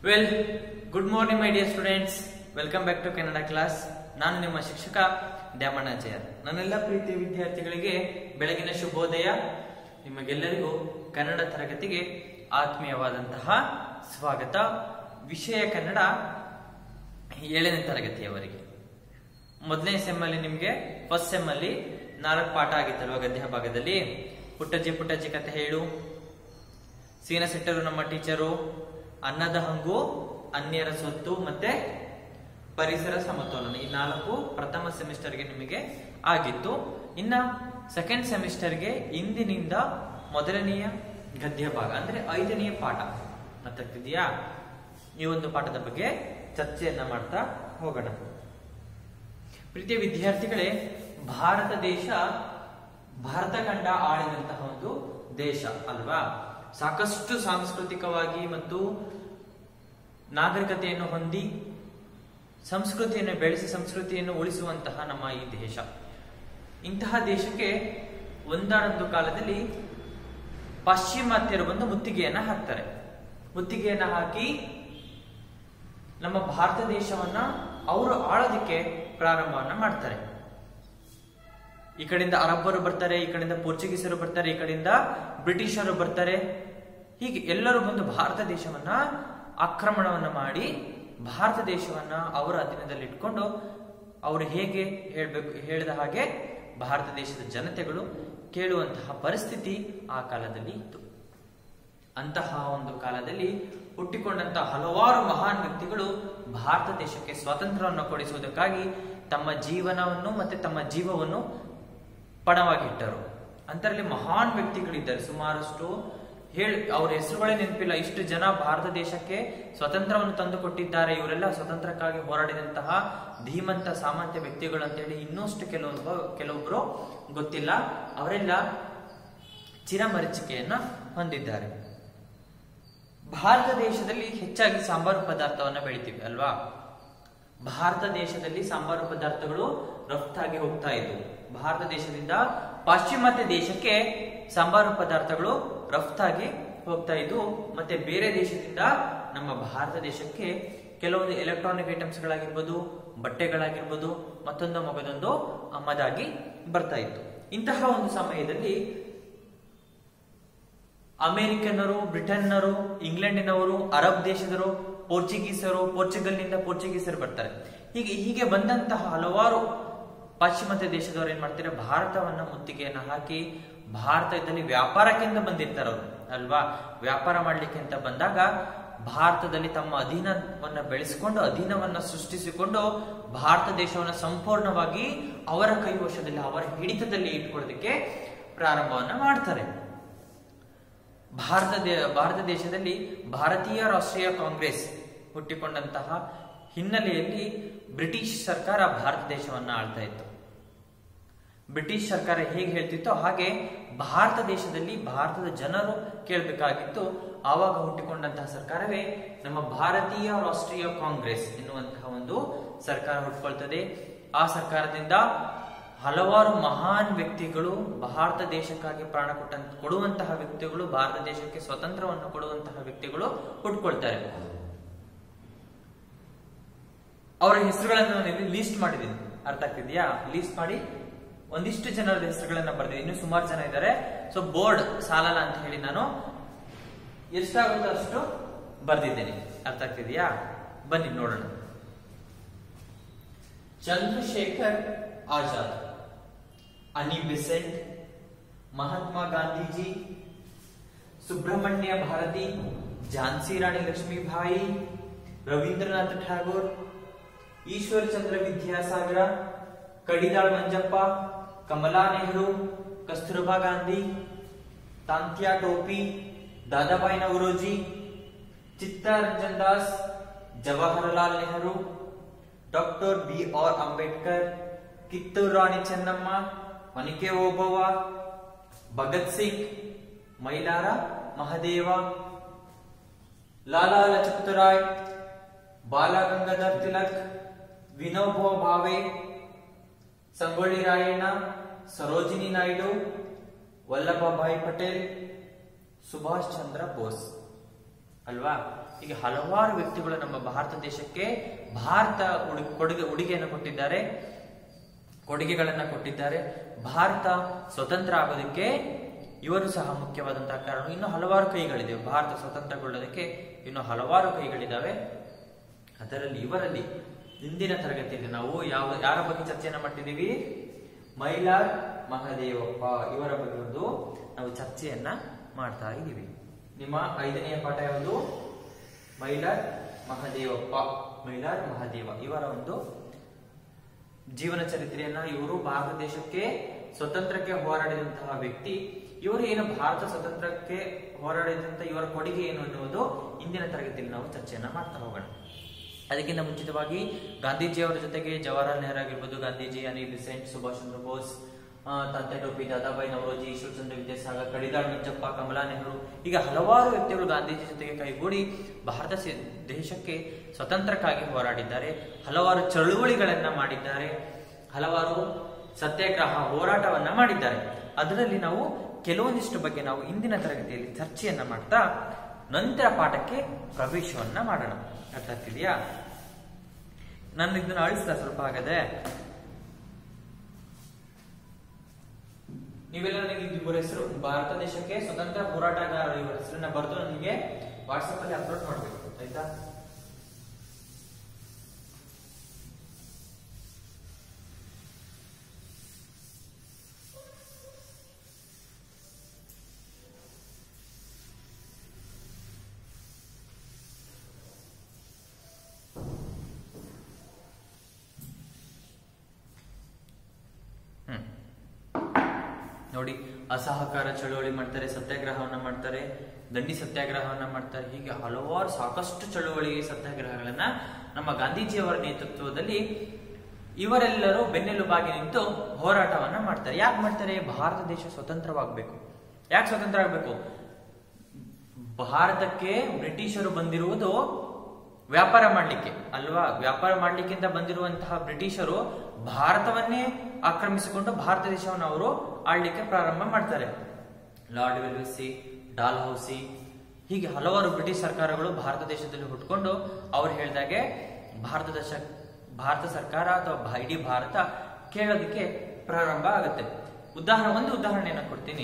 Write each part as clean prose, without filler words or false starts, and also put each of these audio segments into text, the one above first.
Well good morning my dear students, welcome back to Kannada class. ನಾನು ನಿಮ್ಮ ಶಿಕ್ಷಕ ದ್ಯಾಮಣ್ಣಾಚಾರ್ಯ. ನನ್ನೆಲ್ಲ ಪ್ರೀತಿಯ ವಿದ್ಯಾರ್ಥಿಗಳಿಗೆ ಬೆಳಗಿನ ಶುಭೋದಯ. ನಿಮಗೆಲ್ಲರಿಗೂ ಕನ್ನಡ ತರಗತಿಗೆ ಆತ್ಮೀಯವಾದಂತಹ ಸ್ವಾಗತ. ವಿಷಯ ಕನ್ನಡ 7ನೇ ತರಗತಿಯವರೆಗೆ. ಮೊದಲನೇ ಸೆಮ್ ಅಲ್ಲಿ ನಿಮ್ಗೆ ಫಸ್ಟ್ ಸೆಮ್ ಅಲ್ಲಿ 4 ಪಾಠ ಆಗಿತ್ತಲ್ವ ಗದ್ಯ ಭಾಗದಲ್ಲಿ. ಪುಟ್ಟಜ್ಜಿ ಪುಟ್ಟಜ್ಜಿ ಕಥೆ ಹೇಳು, ಸೀನ ಸೆಟ್ಟರು ನಮ್ಮ ಟೀಚರು, ಅನ್ನದ ಹಂಗು, ಅನ್ಯರ ಸೊತ್ತು ಮತ್ತೆ ಪರಿಸರ ಸಮತೋಲನ. ಈ 4 ಪ್ರಥಮ ಸೆಮಿಸ್ಟರ್ಗೆ ನಿಮಗೆ ಆಗಿತ್ತು. ಇನ್ನ ಸೆಕೆಂಡ್ ಸೆಮಿಸ್ಟರ್ಗೆ ಇಂದಿನಿಂದ ಮೊದಲನೆಯ ಗದ್ಯ ಭಾಗ ಅಂದ್ರೆ 5ನೇ ಪಾಠ ಮತ್ತಾಗ್ತಿದೆಯಾ. ಈ ಒಂದು ಪಾಠದ ಬಗ್ಗೆ ಚರ್ಚೆಯನ್ನ ಮಾಡ್ತಾ ಹೋಗೋಣ. ಪ್ರೀತಿಯ ವಿದ್ಯಾರ್ಥಿಗಳೇ, ಭಾರತ ದೇಶ ಭಾರತ ಖಂಡ ಆಳಿದಂತಹ ಒಂದು ದೇಶ ಅಲ್ವಾ. ಸಾಕಷ್ಟು ಸಾಂಸ್ಕೃತಿಕವಾಗಿ ಮತ್ತು ನಾಗರಿಕತೆಯನ್ನು ಹೊಂದಿ ಸಂಸ್ಕೃತಿಯನ್ನು ಬೆಳೆಸಿ ಸಂಸ್ಕೃತಿಯನ್ನು ಉಳಿಸುವಂತಹ ನಮ್ಮ ಈ ದೇಶ. ಇಂತಹ ದೇಶಕ್ಕೆ ಒಂದಾನೊಂದು ಕಾಲದಲ್ಲಿ ಪಾಶ್ಚಿಮಾತ್ಯರು ಬಂದು ಮುತ್ತಿಗೆಯನ್ನ ಹಾಕ್ತಾರೆ. ಮುತ್ತಿಗೆಯನ್ನ ಹಾಕಿ ನಮ್ಮ ಭಾರತ ದೇಶವನ್ನ ಅವರು ಆಳೋದಕ್ಕೆ ಪ್ರಾರಂಭವನ್ನ ಮಾಡ್ತಾರೆ. ಈ ಕಡೆಯಿಂದ ಅರಬ್ಬರು ಬರ್ತಾರೆ, ಈ ಕಡೆಯಿಂದ ಪೋರ್ಚುಗೀಸರು ಬರ್ತಾರೆ, ಈ ಕಡೆಯಿಂದ ಬ್ರಿಟಿಷರು ಬರ್ತಾರೆ. ಹೀಗೆ ಎಲ್ಲರೂ ಬಂದು ಭಾರತ ದೇಶವನ್ನ ಆಕ್ರಮಣವನ್ನ ಮಾಡಿ ಭಾರತ ದೇಶವನ್ನ ಅವರ ಅಧೀನದಲ್ಲಿ ಇಟ್ಕೊಂಡು ಅವರು ಹೇಗೆ ಹೇಳಿದ ಹಾಗೆ ಭಾರತ ದೇಶದ ಜನತೆಗಳು ಕೇಳುವಂತಹ ಪರಿಸ್ಥಿತಿ ಆ ಕಾಲದಲ್ಲಿ ಇತ್ತು. ಅಂತಹ ಒಂದು ಕಾಲದಲ್ಲಿ ಹುಟ್ಟಿಕೊಂಡಂತಹ ಹಲವಾರು ಮಹಾನ್ ವ್ಯಕ್ತಿಗಳು ಭಾರತ ದೇಶಕ್ಕೆ ಸ್ವಾತಂತ್ರ್ಯವನ್ನು ಕೊಡಿಸುವುದಕ್ಕಾಗಿ ತಮ್ಮ ಜೀವನವನ್ನು ಮತ್ತೆ ತಮ್ಮ ಜೀವವನ್ನು ಪಣವಾಗಿಟ್ಟರು. ಅಂತರಲ್ಲಿ ಮಹಾನ್ ವ್ಯಕ್ತಿಗಳಿದ್ದಾರೆ ಸುಮಾರಷ್ಟು. ಅವ್ರ ಹೆಸರುಗಳೇ ನೆನಪಿಲ್ಲ. ಇಷ್ಟು ಜನ ಭಾರತ ದೇಶಕ್ಕೆ ಸ್ವತಂತ್ರವನ್ನು ತಂದು ಕೊಟ್ಟಿದ್ದಾರೆ. ಇವರೆಲ್ಲ ಸ್ವತಂತ್ರಕ್ಕಾಗಿ ಹೋರಾಡಿದಂತಹ ಧೀಮಂತ ಸಾಮಂತ ವ್ಯಕ್ತಿಗಳು ಅಂತ ಹೇಳಿ ಇನ್ನಷ್ಟು ಕೆಲವೊಬ್ರು ಗೊತ್ತಿಲ್ಲ. ಅವರೆಲ್ಲ ಚಿರಮರೀಚಿಕೆಯನ್ನ ಹೊಂದಿದ್ದಾರೆ. ಭಾರತ ದೇಶದಲ್ಲಿ ಹೆಚ್ಚಾಗಿ ಸಾಂಬಾರು ಪದಾರ್ಥವನ್ನ ಬೆಳಿತೀವಿ ಅಲ್ವಾ. ಭಾರತ ದೇಶದಲ್ಲಿ ಸಾಂಬಾರು ಪದಾರ್ಥಗಳು ರಫ್ತಾಗಿ ಹೋಗ್ತಾ ಇದ್ವು. ಭಾರತ ದೇಶದಿಂದ ಪಾಶ್ಚಿಮಾತ್ಯ ದೇಶಕ್ಕೆ ಸಾಂಬಾರು ಪದಾರ್ಥಗಳು ರಫ್ತಾಗಿ ಹೋಗ್ತಾ ಇದ್ವು. ಮತ್ತೆ ಬೇರೆ ದೇಶದಿಂದ ನಮ್ಮ ಭಾರತ ದೇಶಕ್ಕೆ ಕೆಲವೊಂದು ಎಲೆಕ್ಟ್ರಾನಿಕ್ ಐಟಮ್ಸ್ ಗಳಾಗಿರ್ಬೋದು, ಬಟ್ಟೆಗಳಾಗಿರ್ಬೋದು, ಮತ್ತೊಂದು ಮಗದೊಂದು ಆಮದಾಗಿ ಬರ್ತಾ ಇತ್ತು. ಇಂತಹ ಒಂದು ಸಮಯದಲ್ಲಿ ಅಮೆರಿಕನ್ನರು, ಬ್ರಿಟನ್ನರು, ಇಂಗ್ಲೆಂಡಿನವರು, ಅರಬ್ ದೇಶದವರು, ಪೋರ್ಚುಗಲ್ನಿಂದ ಪೋರ್ಚುಗೀಸರು ಬರ್ತಾರೆ. ಹೀಗೆ ಬಂದಂತಹ ಹಲವಾರು ಪಾಶ್ಚಿಮಾತ್ಯ ದೇಶದವರು ಏನ್ ಮಾಡ್ತಾರೆ, ಭಾರತವನ್ನ ಮುತ್ತಿಗೆಯನ್ನ ಹಾಕಿ ಭಾರತದಲ್ಲಿ ವ್ಯಾಪಾರಕ್ಕೆಂತ ಬಂದಿರ್ತಾರೆ ಅವರು ಅಲ್ವಾ. ವ್ಯಾಪಾರ ಮಾಡ್ಲಿಕ್ಕೆ ಅಂತ ಬಂದಾಗ ಭಾರತದಲ್ಲಿ ತಮ್ಮ ಅಧೀನವನ್ನ ಬೆಳೆಸಿಕೊಂಡು ಅಧೀನವನ್ನ ಸೃಷ್ಟಿಸಿಕೊಂಡು ಭಾರತ ದೇಶವನ್ನ ಸಂಪೂರ್ಣವಾಗಿ ಅವರ ಕೈವಶದಲ್ಲಿ ಅವರ ಹಿಡಿತದಲ್ಲಿ ಇಟ್ಕೊಳ್ಳೋದಕ್ಕೆ ಪ್ರಾರಂಭವನ್ನ ಮಾಡ್ತಾರೆ. ಭಾರತ ದೇಶದಲ್ಲಿ ಭಾರತೀಯ ರಾಷ್ಟ್ರೀಯ ಕಾಂಗ್ರೆಸ್ ಹುಟ್ಟಿಕೊಂಡಂತಹ ಹಿನ್ನೆಲೆಯಲ್ಲಿ ಬ್ರಿಟಿಷ್ ಸರ್ಕಾರ ಭಾರತ ದೇಶವನ್ನ ಆಳ್ತಾ ಇತ್ತು. ಬ್ರಿಟಿಷ್ ಸರ್ಕಾರ ಹೇಗೆ ಹೇಳ್ತಿತ್ತೋ ಹಾಗೆ ಭಾರತ ದೇಶದಲ್ಲಿ ಭಾರತದ ಜನರು ಕೇಳಬೇಕಾಗಿತ್ತು. ಆವಾಗ ಹುಟ್ಟಿಕೊಂಡಂತಹ ಸರ್ಕಾರವೇ ನಮ್ಮ ಭಾರತೀಯ ರಾಷ್ಟ್ರೀಯ ಕಾಂಗ್ರೆಸ್ ಎನ್ನುವಂತಹ ಒಂದು ಸರ್ಕಾರ ಹುಟ್ಟುಕೊಳ್ತದೆ. ಆ ಸರ್ಕಾರದಿಂದ ಹಲವಾರು ಮಹಾನ್ ವ್ಯಕ್ತಿಗಳು ಭಾರತ ದೇಶಕ್ಕಾಗಿ ಪ್ರಾಣ ಕೊಡುವಂತಹ ವ್ಯಕ್ತಿಗಳು, ಭಾರತ ದೇಶಕ್ಕೆ ಸ್ವತಂತ್ರವನ್ನು ಕೊಡುವಂತಹ ವ್ಯಕ್ತಿಗಳು ಹುಟ್ಟುಕೊಳ್ತಾರೆ. ಅವರ ಹೆಸರುಗಳನ್ನು ನಾನು ಲೀಸ್ಟ್ ಮಾಡಿದ್ದೀನಿ, ಅರ್ಥ ಆಗ್ತಿದ್ಯಾ. ಲೀಸ್ಟ್ ಮಾಡಿ ಒಂದಿಷ್ಟು ಜನರ ಹೆಸರುಗಳನ್ನ ಬರ್ದಿದ್ದೀನಿ. ಇನ್ನು ಸುಮಾರು ಜನ ಇದ್ದಾರೆ. ಸೊ ಬೋರ್ಡ್ ಸಾಲಲ್ಲ ಅಂತ ಹೇಳಿ ನಾನು ಎಷ್ಟಾಗುತ್ತೋ ಅಷ್ಟು ಬರ್ದಿದ್ದೇನೆ, ಅರ್ಥ ಆಗ್ತಿದ್ಯಾ. ಬನ್ನಿ ನೋಡೋಣ. Chandrashekhar Azad, Annie Besant, Mahatma Gandhiji, Subramania Bharati, Jhansi Rani Lakshmibai, Rabindranath Tagore, Ishwar Chandra Vidyasagar, Kadidal Manjappa, Kamala Nehru, Kasturba Gandhi, Tantya Tope, Dadabhai Naoroji, Chittaranjan Das, Jawaharlal Nehru, doctor B.R. Ambedkar, Kittur Rani Chennamma, Onake Obavva, Bhagat Singh, Mylara Mahadeva, Lala Lajpat Rai, Bal Gangadhar Tilak, Vinoba Bhave, Sangolli Rayanna, Sarojini Naidu, Vallabhbhai Patel, Subhash Chandra Bose. ಅಲ್ವಾ. ಈಗ ಹಲವಾರು ವ್ಯಕ್ತಿಗಳು ನಮ್ಮ ಭಾರತ ದೇಶಕ್ಕೆ ಭಾರತ ಉಡುಗೆಯನ್ನು ಕೊಟ್ಟಿದ್ದಾರೆ, ಕೊಡುಗೆಗಳನ್ನ ಕೊಟ್ಟಿದ್ದಾರೆ. ಭಾರತ ಸ್ವತಂತ್ರ ಆಗೋದಕ್ಕೆ ಇವರು ಸಹ ಮುಖ್ಯವಾದಂತಹ ಕಾರಣ. ಇನ್ನು ಹಲವಾರು ಕೈಗಳಿದೆ. ಭಾರತ ಸ್ವತಂತ್ರಗೊಳ್ಳೋದಕ್ಕೆ ಇನ್ನು ಹಲವಾರು ಕೈಗಳಿದ್ದಾವೆ. ಅದರಲ್ಲಿ ಇವರಲ್ಲಿ ಇಂದಿನ ತರಗತಿಯಲ್ಲಿ ನಾವು ಯಾರ ಬಗ್ಗೆ ಚರ್ಚೆಯನ್ನ ಮಾಡ್ತಿದ್ದೀವಿ? ಮೈಲಾರ್ ಮಹದೇವಪ್ಪ ಇವರ ಬಗ್ಗೆ ಒಂದು ನಾವು ಚರ್ಚೆಯನ್ನ ಮಾಡ್ತಾ ಇದ್ದೀವಿ. ನಿಮ್ಮ 5ನೆಯ ಪಾಠ ಯಾವುದು? ಮೈಲಾರ್ ಮಹದೇವಪ್ಪ. ಮೈಲಾರ್ ಮಹದೇವ ಇವರ ಒಂದು ಜೀವನ ಚರಿತ್ರೆಯನ್ನ, ಇವರು ಭಾರತ ದೇಶಕ್ಕೆ ಸ್ವತಂತ್ರಕ್ಕೆ ಹೋರಾಡಿದಂತಹ ವ್ಯಕ್ತಿ. ಇವರು ಏನು ಭಾರತ ಸ್ವತಂತ್ರಕ್ಕೆ ಹೋರಾಡಿದಂತಹ ಇವರ ಕೊಡುಗೆ ಏನು ಅನ್ನುವುದು ಇಂದಿನ ತರಗತಿಯಲ್ಲಿ ನಾವು ಚರ್ಚೆಯನ್ನ ಮಾಡ್ತಾ ಹೋಗೋಣ. ಅದಕ್ಕಿಂತ ಮುಂಚಿತವಾಗಿ ಗಾಂಧೀಜಿಯವರ ಜೊತೆಗೆ ಜವಾಹರಲಾಲ್ ನೆಹರು ಆಗಿರ್ಬೋದು, ಗಾಂಧೀಜಿ, ಅನಿಲ್ ಬೆಸೆಂಟ್, ಸುಭಾಷ್ ಚಂದ್ರ ಬೋಸ್, ತಾತ್ಯಾ ಟೋಪಿ, ದಾದಾಬಾಯಿ ನವರೋಜಿ, ಈಶ್ವರಚಂದ್ರ ವಿದ್ಯಾಸಾಗರ್, ಕಡಿದಾಳ್ ಮಂಜಪ್ಪ, ಕಮಲಾ ನೆಹರು, ಈಗ ಹಲವಾರು ವ್ಯಕ್ತಿಗಳು ಗಾಂಧೀಜಿ ಜೊತೆಗೆ ಕೈಗೂಡಿ ಭಾರತ ದೇಶಕ್ಕೆ ಸ್ವತಂತ್ರಕ್ಕಾಗಿ ಹೋರಾಡಿದ್ದಾರೆ. ಹಲವಾರು ಚಳುವಳಿಗಳನ್ನ ಮಾಡಿದ್ದಾರೆ, ಹಲವಾರು ಸತ್ಯಾಗ್ರಹ ಹೋರಾಟವನ್ನ ಮಾಡಿದ್ದಾರೆ. ಅದರಲ್ಲಿ ನಾವು ಕೆಲವೊಂದಿಷ್ಟು ಬಗ್ಗೆ ನಾವು ಇಂದಿನ ತರಗತಿಯಲ್ಲಿ ಚರ್ಚೆಯನ್ನ ಮಾಡ್ತಾ ನಂತರ ಪಾಠಕ್ಕೆ ಪ್ರವೇಶವನ್ನ ಮಾಡೋಣ. ಅರ್ಥ ಆಗ್ತಿದೆಯಾ? ನಾನು ಇದನ್ನ ಅಳಿಸ್ತಾ ಸ್ವಲ್ಪ ಆಗದೆ. ನೀವೆಲ್ಲ ನನಗೆ ಇವರ ಹೆಸರು, ಭಾರತ ದೇಶಕ್ಕೆ ಸ್ವತಂತ್ರ ಹೋರಾಟಗಾರರು ಇವರ ಹೆಸರನ್ನ ಬರೆದು ನನಗೆ ವಾಟ್ಸ್ಆಪ್ ಅಲ್ಲಿ ಅಪ್ಲೋಡ್ ಮಾಡಬೇಕು, ಆಯ್ತಾ? ನೋಡಿ, ಅಸಹಕಾರ ಚಳುವಳಿ ಮಾಡ್ತಾರೆ, ಸತ್ಯಾಗ್ರಹವನ್ನ ಮಾಡ್ತಾರೆ, ದಂಡಿ ಸತ್ಯಾಗ್ರಹವನ್ನ ಮಾಡ್ತಾರೆ. ಹೀಗೆ ಹಲವಾರು ಸಾಕಷ್ಟು ಚಳುವಳಿ ಸತ್ಯಾಗ್ರಹಗಳನ್ನ ನಮ್ಮ ಗಾಂಧೀಜಿಯವರ ನೇತೃತ್ವದಲ್ಲಿ ಇವರೆಲ್ಲರೂ ಬೆನ್ನೆಲುಬಾಗಿ ನಿಂತು ಹೋರಾಟವನ್ನ ಮಾಡ್ತಾರೆ. ಯಾಕೆ ಮಾಡ್ತಾರೆ? ಭಾರತ ದೇಶ ಸ್ವತಂತ್ರವಾಗಬೇಕು. ಯಾಕೆ ಸ್ವತಂತ್ರ ಆಗ್ಬೇಕು? ಭಾರತಕ್ಕೆ ಬ್ರಿಟಿಷರು ಬಂದಿರುವುದು ವ್ಯಾಪಾರ ಮಾಡ್ಲಿಕ್ಕೆ ಅಲ್ವಾ? ವ್ಯಾಪಾರ ಮಾಡ್ಲಿಕ್ಕೆ ಅಂತ ಬಂದಿರುವಂತಹ ಬ್ರಿಟಿಷರು ಭಾರತವನ್ನೇ ಆಕ್ರಮಿಸಿಕೊಂಡು ಭಾರತ ದೇಶವನ್ನು ಅವರು ಆಳ್ಲಿಕ್ಕೆ ಪ್ರಾರಂಭ ಮಾಡ್ತಾರೆ. ಲಾರ್ಡ್ ವೆಲ್ಲೆಸ್ಲಿ, ಡಾಲ್ ಹೌಸಿ, ಹೀಗೆ ಹಲವಾರು ಬ್ರಿಟಿಷ್ ಸರ್ಕಾರಗಳು ಭಾರತ ದೇಶದಲ್ಲಿ ಹುಟ್ಕೊಂಡು ಅವ್ರು ಹೇಳಿದಾಗೆ ಭಾರತ ಸರ್ಕಾರ ಅಥವಾ ಇಡೀ ಭಾರತ ಕೇಳೋದಕ್ಕೆ ಪ್ರಾರಂಭ ಆಗುತ್ತೆ. ಒಂದು ಉದಾಹರಣೆಯನ್ನ ಕೊಡ್ತೀನಿ.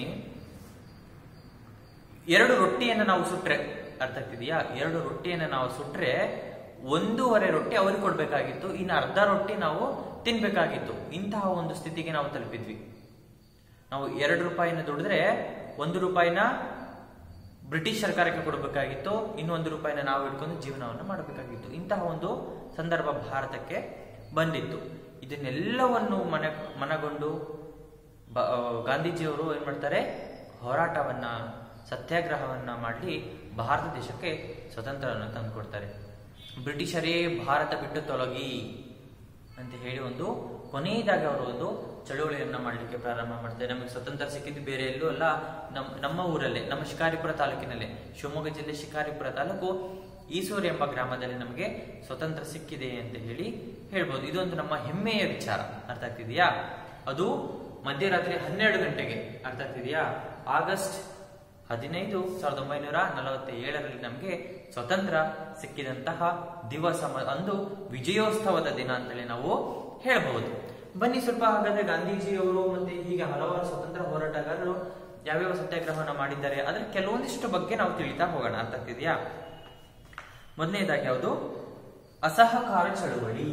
2 ರೊಟ್ಟಿಯನ್ನು ನಾವು ಸುಟ್ರೆ, ಅರ್ಥ ಆಗ್ತಿದೆಯಾ? 2 ರೊಟ್ಟಿಯನ್ನು ನಾವು ಸುಟ್ರೆ 1.5 ರೊಟ್ಟಿ ಅವ್ರಿಗೆ ಕೊಡ್ಬೇಕಾಗಿತ್ತು, ಇನ್ನು ಅರ್ಧ ರೊಟ್ಟಿ ನಾವು ತಿನ್ಬೇಕಾಗಿತ್ತು. ಇಂತಹ ಒಂದು ಸ್ಥಿತಿಗೆ ನಾವು ತಲುಪಿದ್ವಿ. ನಾವು 2 ರೂಪಾಯಿನ ದುಡಿದ್ರೆ 1 ರೂಪಾಯಿನ ಬ್ರಿಟಿಷ್ ಸರ್ಕಾರಕ್ಕೆ ಕೊಡಬೇಕಾಗಿತ್ತು, ಇನ್ನು 1 ರೂಪಾಯಿನ ನಾವು ಇಟ್ಕೊಂಡು ಜೀವನವನ್ನು ಮಾಡಬೇಕಾಗಿತ್ತು. ಇಂತಹ ಒಂದು ಸಂದರ್ಭ ಭಾರತಕ್ಕೆ ಬಂದಿತ್ತು. ಇದನ್ನೆಲ್ಲವನ್ನು ಮನಗೊಂಡು ಗಾಂಧೀಜಿಯವರು ಏನ್ ಮಾಡ್ತಾರೆ? ಹೋರಾಟವನ್ನ, ಸತ್ಯಾಗ್ರಹವನ್ನ ಮಾಡಿ ಭಾರತ ದೇಶಕ್ಕೆ ಸ್ವತಂತ್ರವನ್ನು ತಂದುಕೊಡ್ತಾರೆ. ಬ್ರಿಟಿಷರೇ ಭಾರತ ಬಿಟ್ಟು ತೊಲಗಿ ಅಂತ ಹೇಳಿ ಒಂದು ಕೊನೆಯದಾಗಿ ಅವರು ಒಂದು ಚಳುವಳಿಯನ್ನ ಮಾಡಲಿಕ್ಕೆ ಪ್ರಾರಂಭ ಮಾಡ್ತಾರೆ. ನಮಗೆ ಸ್ವತಂತ್ರ ಸಿಕ್ಕಿದ್ದು ಬೇರೆ ಎಲ್ಲೂ ಅಲ್ಲ, ನಮ್ಮ ಊರಲ್ಲೇ, ನಮ್ಮ ಶಿಕಾರಿಪುರ ತಾಲೂಕಿನಲ್ಲೇ, ಶಿವಮೊಗ್ಗ ಜಿಲ್ಲೆ ಶಿಕಾರಿಪುರ ತಾಲೂಕು ಈಸೂರು ಎಂಬ ಗ್ರಾಮದಲ್ಲಿ ನಮಗೆ ಸ್ವತಂತ್ರ ಸಿಕ್ಕಿದೆ ಅಂತ ಹೇಳಿ ಹೇಳ್ಬೋದು. ಇದೊಂದು ನಮ್ಮ ಹೆಮ್ಮೆಯ ವಿಚಾರ. ಅರ್ಥ ಆಗ್ತಿದೆಯಾ? ಅದು ಮಧ್ಯರಾತ್ರಿ 12 ಗಂಟೆಗೆ, ಅರ್ಥ ಆಗ್ತಿದೆಯಾ? ಆಗಸ್ಟ್ 15, 1947ರಲ್ಲಿ ನಮಗೆ ಸ್ವತಂತ್ರ ಸಿಕ್ಕಿದಂತಹ ದಿವಸ, ಅಂದು ವಿಜಯೋತ್ಸವದ ದಿನ ಅಂತೇಳಿ ನಾವು ಹೇಳಬಹುದು. ಬನ್ನಿ ಸ್ವಲ್ಪ ಹಾಗಾದ್ರೆ ಗಾಂಧೀಜಿಯವರು ಮತ್ತೆ ಹೀಗೆ ಹಲವಾರು ಸ್ವತಂತ್ರ ಹೋರಾಟಗಾರರು ಯಾವ್ಯಾವ ಸತ್ಯಾಗ್ರಹವನ್ನ ಮಾಡಿದ್ದಾರೆ ಅದರ ಕೆಲವೊಂದಿಷ್ಟು ಬಗ್ಗೆ ನಾವು ತಿಳಿತಾ ಹೋಗೋಣ. ಅರ್ಥ ಆಗ್ತಿದೆಯಾ? ಮೊದಲನೇದಾಗಿ ಯಾವುದು? ಅಸಹಕಾರ ಚಳುವಳಿ.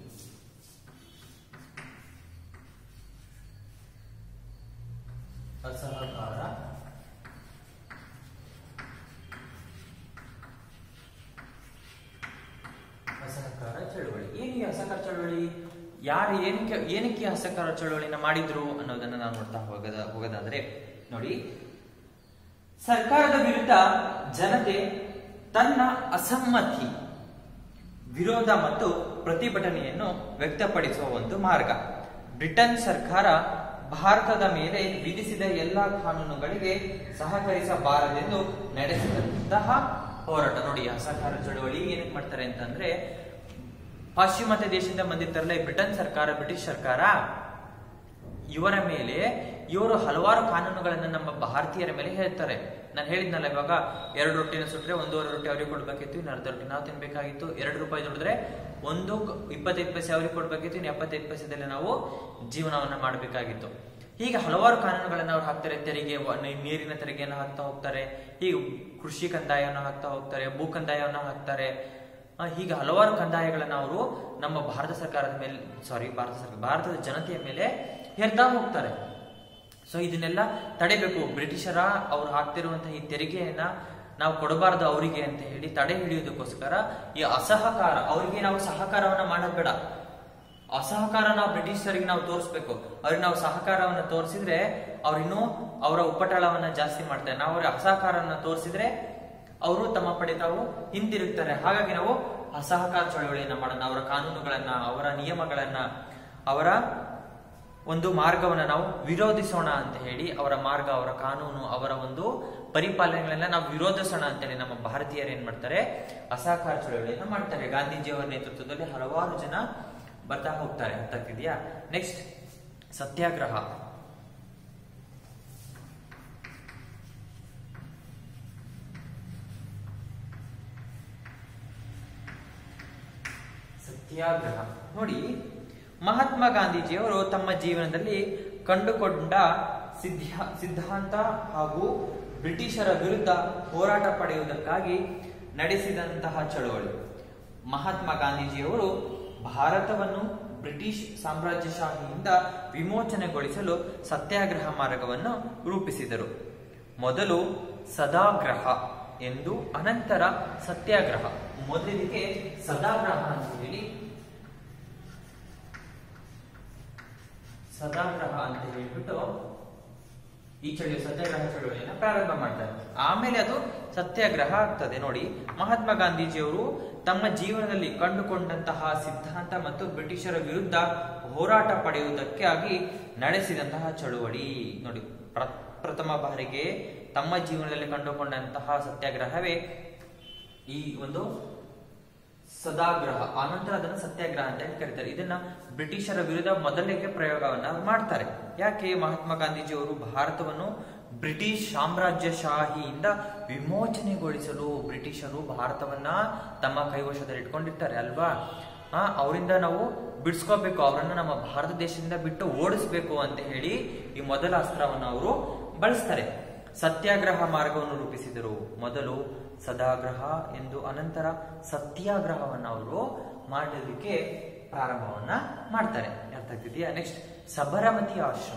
ಅಸಹಕಾರ ಚಳುವಳಿ ಏನು? ಈ ಅಸಹಕಾರ ಚಳುವಳಿ ಯಾರು ಏನಕ್ಕೆ ಅಸಹಕಾರ ಚಳುವಳಿನ ಮಾಡಿದ್ರು ಅನ್ನೋದನ್ನ ನಾವು ನೋಡ್ತಾ ಹೋಗೋದಾದ್ರೆ ನೋಡಿ, ಸರ್ಕಾರದ ವಿರುದ್ಧ ಜನತೆ ತನ್ನ ಅಸಮ್ಮತಿ, ವಿರೋಧ ಮತ್ತು ಪ್ರತಿಭಟನೆಯನ್ನು ವ್ಯಕ್ತಪಡಿಸುವ ಒಂದು ಮಾರ್ಗ. ಬ್ರಿಟನ್ ಸರ್ಕಾರ ಭಾರತದ ಮೇಲೆ ವಿಧಿಸಿದ ಎಲ್ಲಾ ಕಾನೂನುಗಳಿಗೆ ಸಹಕರಿಸಬಾರದೆಂದು ನಡೆಸಿದಂತಹ ಹೋರಾಟ. ನೋಡಿ, ಅಸಹಕಾರ ಚಳುವಳಿ ಏನಕ್ಕೆ ಮಾಡ್ತಾರೆ ಅಂತಂದ್ರೆ, ಪಾಶ್ಚಿಮಾತ್ಯ ದೇಶದಿಂದ ಬಂದಿರ್ತಾರಲ್ಲ ಬ್ರಿಟನ್ ಸರ್ಕಾರ, ಬ್ರಿಟಿಷ್ ಸರ್ಕಾರ, ಇವರ ಮೇಲೆ ಇವರು ಹಲವಾರು ಕಾನೂನುಗಳನ್ನ ನಮ್ಮ ಭಾರತೀಯರ ಮೇಲೆ ಹೇಳ್ತಾರೆ. ನಾನು ಹೇಳಿದ್ನಲ್ಲ ಇವಾಗ 2 ರೊಟ್ಟಿನ ಸುಟ್ರೆ 1.5 ರೊಟ್ಟಿ ಅವ್ರಿಗೆ ಕೊಡ್ಬೇಕಿತ್ತು, ಇನ್ನು ಅರ್ಧ ರೊಟ್ಟಿ ನಾವು ತಿನ್ಬೇಕಾಗಿತ್ತು. 2 ರೂಪಾಯಿ ದುಡಿದ್ರೆ 25 ಪೈಸೆ ಅವ್ರಿಗೆ ಕೊಡ್ಬೇಕಿತ್ತು, ಇನ್ನು 75 ಪೈಸೆದಲ್ಲಿ ನಾವು ಜೀವನವನ್ನ ಮಾಡಬೇಕಾಗಿತ್ತು. ಹೀಗೆ ಹಲವಾರು ಕಾನೂನುಗಳನ್ನ ಅವ್ರು ಹಾಕ್ತಾರೆ. ತೆರಿಗೆ, ನೀರಿನ ತೆರಿಗೆಯನ್ನು ಹಾಕ್ತಾ ಹೋಗ್ತಾರೆ, ಹೀಗೆ ಕೃಷಿ ಕಂದಾಯವನ್ನು ಹಾಕ್ತಾ ಹೋಗ್ತಾರೆ, ಭೂ ಕಂದಾಯವನ್ನು ಹಾಕ್ತಾರೆ. ಹೀಗೆ ಹಲವಾರು ಕಂದಾಯಗಳನ್ನ ಅವರು ನಮ್ಮ ಭಾರತ ಸರ್ಕಾರದ ಮೇಲೆ ಭಾರತದ ಜನತೆಯ ಮೇಲೆ ಹೇರ್ತಾ ಹೋಗ್ತಾರೆ. ಸೊ ಇದನ್ನೆಲ್ಲ ತಡೆಬೇಕು. ಬ್ರಿಟಿಷರ ಅವ್ರು ಹಾಕ್ತಿರುವಂತಹ ಈ ತೆರಿಗೆಯನ್ನ ನಾವು ಕೊಡಬಾರದು ಅವರಿಗೆ ಅಂತ ಹೇಳಿ ತಡೆ ಹಿಡಿಯೋದಕ್ಕೋಸ್ಕರ ಈ ಅಸಹಕಾರ, ಅವರಿಗೆ ನಾವು ಸಹಕಾರವನ್ನ ಮಾಡೋದ್ ಬೇಡ, ಅಸಹಕಾರ ನಾವು ಬ್ರಿಟಿಷರಿಗೆ ನಾವು ತೋರಿಸ್ಬೇಕು. ಅವ್ರಿಗೆ ನಾವು ಸಹಕಾರವನ್ನ ತೋರಿಸಿದ್ರೆ ಅವ್ರಿನ್ನೂ ಅವರ ಉಪಟಳವನ್ನ ಜಾಸ್ತಿ ಮಾಡ್ತಾರೆ. ನಾವು ಅವ್ರಿಗೆ ಅಸಹಕಾರವನ್ನ ತೋರಿಸಿದ್ರೆ ಅವರು ತಮ್ಮ ಪಡೆ ತಾವು ಹಿಂದಿರುಗ್ತಾರೆ. ಹಾಗಾಗಿ ನಾವು ಅಸಹಕಾರ ಚಳವಳಿಯನ್ನ ಮಾಡೋಣ. ಅವರ ಕಾನೂನುಗಳನ್ನ, ಅವರ ನಿಯಮಗಳನ್ನ, ಅವರ ಒಂದು ಮಾರ್ಗವನ್ನ ನಾವು ವಿರೋಧಿಸೋಣ ಅಂತ ಹೇಳಿ, ಅವರ ಮಾರ್ಗ, ಅವರ ಕಾನೂನು, ಅವರ ಒಂದು ಪರಿಪಾಲನೆಗಳನ್ನ ನಾವು ವಿರೋಧಿಸೋಣ ಅಂತೇಳಿ ನಮ್ಮ ಭಾರತೀಯರು ಏನ್ ಮಾಡ್ತಾರೆ, ಅಸಹಕಾರ ಚಳವಳಿಯನ್ನ ಮಾಡ್ತಾರೆ. ಗಾಂಧೀಜಿಯವರ ನೇತೃತ್ವದಲ್ಲಿ ಹಲವಾರು ಜನ ಬರ್ತಾ ಹೋಗ್ತಾರೆ. ಅರ್ಥ ಆಗ್ತಿದ್ಯಾ? ನೆಕ್ಸ್ಟ್ ಸತ್ಯಾಗ್ರಹ. ಸತ್ಯಾಗ್ರಹ ನೋಡಿ, ಮಹಾತ್ಮ ಗಾಂಧೀಜಿಯವರು ತಮ್ಮ ಜೀವನದಲ್ಲಿ ಕಂಡುಕೊಂಡ ಸಿದ್ಧಾಂತ ಹಾಗೂ ಬ್ರಿಟಿಷರ ವಿರುದ್ಧ ಹೋರಾಟ ಪಡೆಯುವುದಕ್ಕಾಗಿ ನಡೆಸಿದಂತಹ ಚಳವಳಿ. ಮಹಾತ್ಮ ಗಾಂಧೀಜಿಯವರು ಭಾರತವನ್ನು ಬ್ರಿಟಿಷ್ ಸಾಮ್ರಾಜ್ಯಶಾಹಿಯಿಂದ ವಿಮೋಚನೆಗೊಳಿಸಲು ಸತ್ಯಾಗ್ರಹ ಮಾರ್ಗವನ್ನು ರೂಪಿಸಿದರು. ಮೊದಲು ಸದಾಗ್ರಹ ಎಂದು, ಅನಂತರ ಸತ್ಯಾಗ್ರಹ. ಮೊದಲಿಗೆ ಸದಾಗ್ರಹ ಅಂತ ಹೇಳಿ, ಸದಾಗ್ರಹ ಅಂತ ಹೇಳಿಬಿಟ್ಟು ಈ ಸತ್ಯಾಗ್ರಹ ಚಳವಳಿಯನ್ನು ಪ್ರಾರಂಭ ಮಾಡ್ತಾರೆ. ಆಮೇಲೆ ಅದು ಸತ್ಯಾಗ್ರಹ ಆಗ್ತದೆ. ನೋಡಿ, ಮಹಾತ್ಮ ಗಾಂಧೀಜಿಯವರು ತಮ್ಮ ಜೀವನದಲ್ಲಿ ಕಂಡುಕೊಂಡಂತಹ ಸಿದ್ಧಾಂತ ಮತ್ತು ಬ್ರಿಟಿಷರ ವಿರುದ್ಧ ಹೋರಾಟ ಪಡೆಯುವುದಕ್ಕಾಗಿ ನಡೆಸಿದಂತಹ ಚಳುವಳಿ. ನೋಡಿ, ಪ್ರಥಮ ಬಾರಿಗೆ ತಮ್ಮ ಜೀವನದಲ್ಲಿ ಕಂಡುಕೊಂಡಂತಹ ಸತ್ಯಾಗ್ರಹವೇ ಈ ಒಂದು ಸದಾಗ್ರಹ. ಆನಂತರ ಅದನ್ನು ಸತ್ಯಾಗ್ರಹ ಅಂತ ಹೇಳಿ ಕರೀತಾರೆ. ಇದನ್ನ ಬ್ರಿಟಿಷರ ವಿರುದ್ಧ ಮೊದಲಿಗೆ ಪ್ರಯೋಗವನ್ನ ಮಾಡ್ತಾರೆ. ಯಾಕೆ? ಮಹಾತ್ಮ ಗಾಂಧೀಜಿಯವರು ಭಾರತವನ್ನು ಬ್ರಿಟಿಷ್ ಸಾಮ್ರಾಜ್ಯಶಾಹಿಯಿಂದ ವಿಮೋಚನೆಗೊಳಿಸಲು, ಬ್ರಿಟಿಷರು ಭಾರತವನ್ನ ತಮ್ಮ ಕೈವಶದಲ್ಲಿ ಇಟ್ಕೊಂಡಿರ್ತಾರೆ ಅಲ್ವಾ, ಅವರಿಂದ ನಾವು ಬಿಡಿಸ್ಕೋಬೇಕು, ಅವರನ್ನು ನಮ್ಮ ಭಾರತ ದೇಶದಿಂದ ಬಿಟ್ಟು ಓಡಿಸ್ಬೇಕು ಅಂತ ಹೇಳಿ ಈ ಮೊದಲ ಅಸ್ತ್ರವನ್ನು ಅವರು ಬಳಸ್ತಾರೆ. ಸತ್ಯಾಗ್ರಹ ಮಾರ್ಗವನ್ನು ರೂಪಿಸಿದರು. ಮೊದಲು ಸದಾಗ್ರಹ ಎಂದು, ಅನಂತರ ಸತ್ಯಾಗ್ರಹವನ್ನು ಅವರು ಮಾಡೋದಕ್ಕೆ ಪ್ರಾರಂಭವನ್ನ ಮಾಡ್ತಾರೆ. ಅರ್ಥ ಆಗ್ತಿದೆಯಾ? ನೆಕ್ಸ್ಟ್ ಸಬರಮತಿ ಆಶ್ರಮ.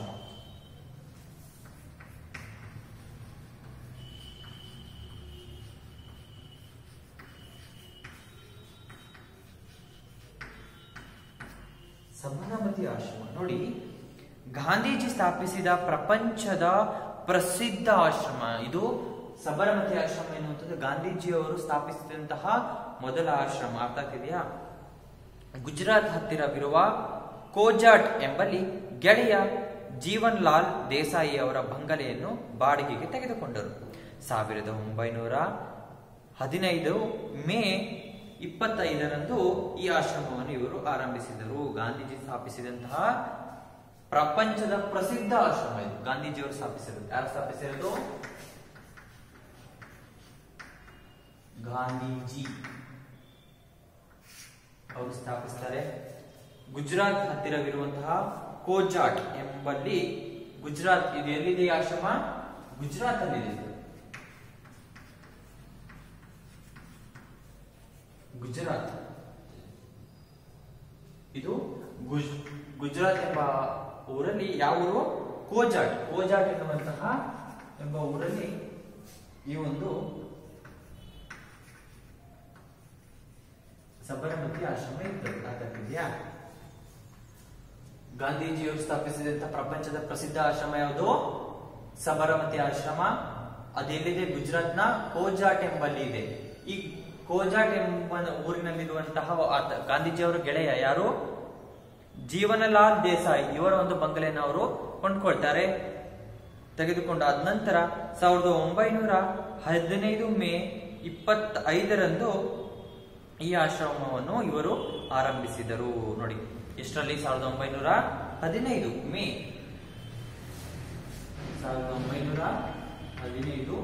ಸಬರಮತಿ ಆಶ್ರಮ ನೋಡಿ, ಗಾಂಧೀಜಿ ಸ್ಥಾಪಿಸಿದ ಪ್ರಪಂಚದ ಪ್ರಸಿದ್ಧ ಆಶ್ರಮ ಇದು. ಸಬರಮತಿ ಆಶ್ರಮ ಎನ್ನುವಂಥದ್ದು ಗಾಂಧೀಜಿಯವರು ಸ್ಥಾಪಿಸಿದಂತಹ ಮೊದಲ ಆಶ್ರಮ. ಅರ್ಥ ಆಗ್ತಿದೆಯಾ? ಗುಜರಾತ್ ಹತ್ತಿರವಿರುವ ಕೋಜಾಟ್ ಎಂಬಲ್ಲಿ ಗೆಳೆಯ ಜೀವನ್ ಲಾಲ್ ದೇಸಾಯಿ ಅವರ ಬಂಗಲೆಯನ್ನು ಬಾಡಿಗೆಗೆ ತೆಗೆದುಕೊಂಡರು. 1915 ಮೇ 25ರಂದು ಈ ಆಶ್ರಮವನ್ನು ಇವರು ಆರಂಭಿಸಿದರು. ಗಾಂಧೀಜಿ ಸ್ಥಾಪಿಸಿದಂತಹ ಪ್ರಪಂಚದ ಪ್ರಸಿದ್ಧ ಆಶ್ರಮ ಇದು. ಗಾಂಧೀಜಿಯವರು ಸ್ಥಾಪಿಸಿರೋದು. ಯಾರು ಸ್ಥಾಪಿಸಿರೋದು? ಗಾಂಧೀಜಿ ಅವರು ಸ್ಥಾಪಿಸ್ತಾರೆ. ಗುಜರಾತ್ ಹತ್ತಿರವಿರುವಂತಹ ಕೋಜಾಟ್ ಎಂಬಲ್ಲಿ, ಗುಜರಾತ್ ಇದು ಎಲ್ಲಿದೆ ಈ ಆಶ್ರಮ? ಗುಜರಾತ್ ಅಲ್ಲಿದೆ. ಗುಜರಾತ್ ಇದು ಗುಜರಾತ್ ಎಂಬ ಊರಲ್ಲಿ, ಯಾವ ಊರು? ಕೋಜಾಟ್. ಕೋಜಾಟ್ ಎನ್ನುವಂತಹ ಎಂಬ ಊರಲ್ಲಿ ಈ ಒಂದು ಸಬರಮತಿ ಆಶ್ರಮ ಇರ್ತದೆ. ಅರ್ಥಾಗ್ತಿದ್ಯಾ? ಗಾಂಧೀಜಿಯವರು ಸ್ಥಾಪಿಸಿದಂತಹ ಪ್ರಪಂಚದ ಪ್ರಸಿದ್ಧ ಆಶ್ರಮ ಯಾವುದು? ಸಬರಮತಿ ಆಶ್ರಮ. ಅದೆಲ್ಲಿದೆ? ಗುಜರಾತ್ನ ಕೋಜಾಟ್ ಎಂಬಲ್ಲಿ ಇದೆ. ಈ ಕೋಜಾಟ್ ಎಂಬ ಊರಿನಲ್ಲಿರುವಂತಹ ಗಾಂಧೀಜಿಯವರ ಗೆಳೆಯ ಯಾರು? ಜೀವನಲಾಲ್ ದೇಸಾಯಿ ಇವರ ಒಂದು ಬಂಗಲೆಯನ್ನು ಅವರು ಕೊಂಡ್ಕೊಳ್ತಾರೆ, ತೆಗೆದುಕೊಂಡಾದ ನಂತರ 1915 ಮೇ 25ರಂದು ಈ ಆಶ್ರಮವನ್ನು ಇವರು ಆರಂಭಿಸಿದರು. ನೋಡಿ, ಎಷ್ಟರಲ್ಲಿ? 1915 ಮೇ 1915